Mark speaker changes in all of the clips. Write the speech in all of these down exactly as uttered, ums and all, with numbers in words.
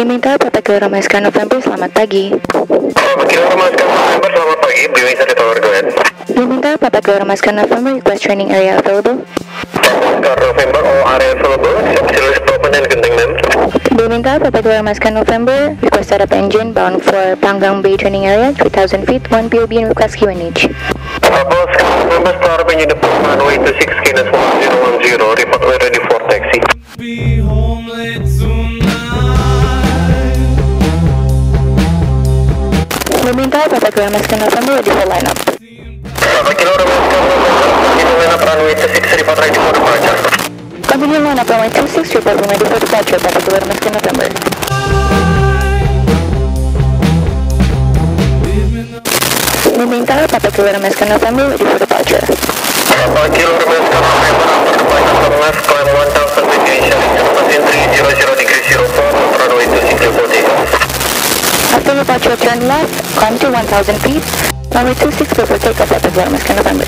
Speaker 1: Meminta Papa Kilo Romeo November, selamat pagi.
Speaker 2: Papa Kilo Romeo November, selamat pagi. Briefing City Tower, go ahead.
Speaker 1: Meminta Papa Kilo Romeo November, request training area available.
Speaker 2: Papa November, all area available, except Sirius Open and Genting, ma'am.
Speaker 1: Meminta Papa Kilo Romeo November, request setup engine bound for Panggang Bay training area, three thousand feet, one P O B and request Q N H.
Speaker 2: Papa November, star engine deployed runway two six, Guinness one zero one zero, report we're ready for taxi.
Speaker 3: Be home late tonight.
Speaker 1: Meminta Papa Kilo Romeo November, ready for lineup.
Speaker 2: Papa Kilo Romeo November, in line up runway two six, report ready for departure.
Speaker 1: Continue line up runway two six, report ready for departure, Papa Kilo Romeo November. Meminta Papa Kilo Romeo November, ready for departure.
Speaker 2: Papa Kilo Romeo November, flight from left, climb one thousand feet, initially in three hundred degrees zero four, runway two six, report takeoff.
Speaker 1: After departure, turn left, climb to one thousand feet, runway two six, go for takeoff, Papa Kilo Romeo November.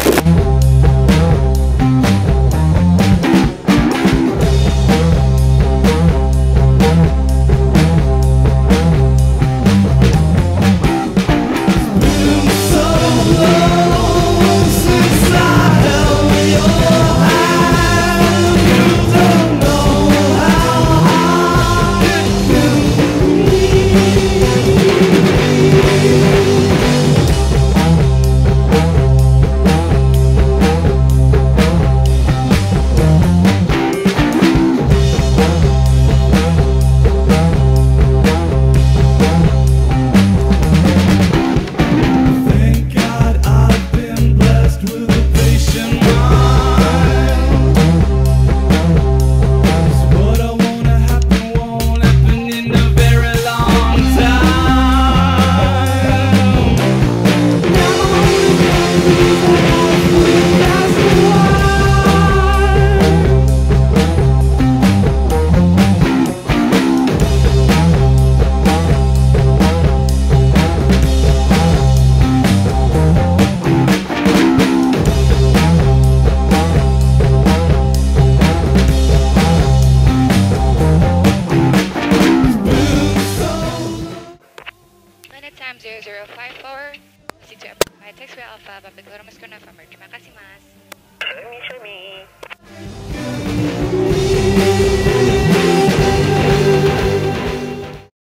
Speaker 4: Time zero zero five four, proceed to Taxiway Alpha, Papa Kilo Romeo November. Terima kasih, Mas.
Speaker 2: Show me, show me.